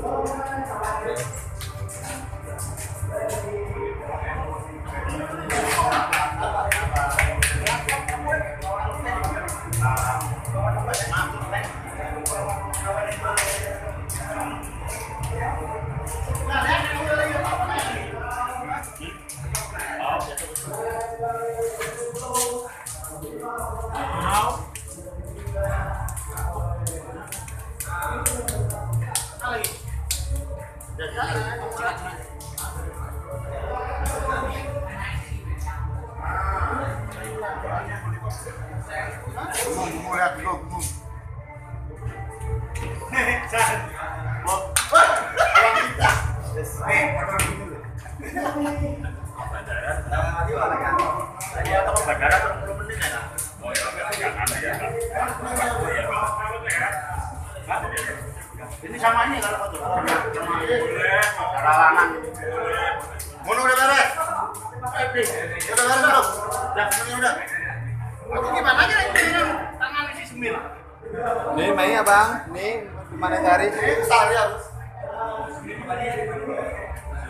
Ini sama ini kalau foto. Ralangan. Mono udah beres. Udah beres belum? Udah, semuanya udah. Aku gimana aja ini tangan isi semil. Nih, Mei ya Bang. Nih, gimana cari? Ini besar ya.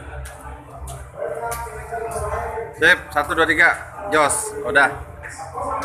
Sip, 1 2 3. Jos, udah.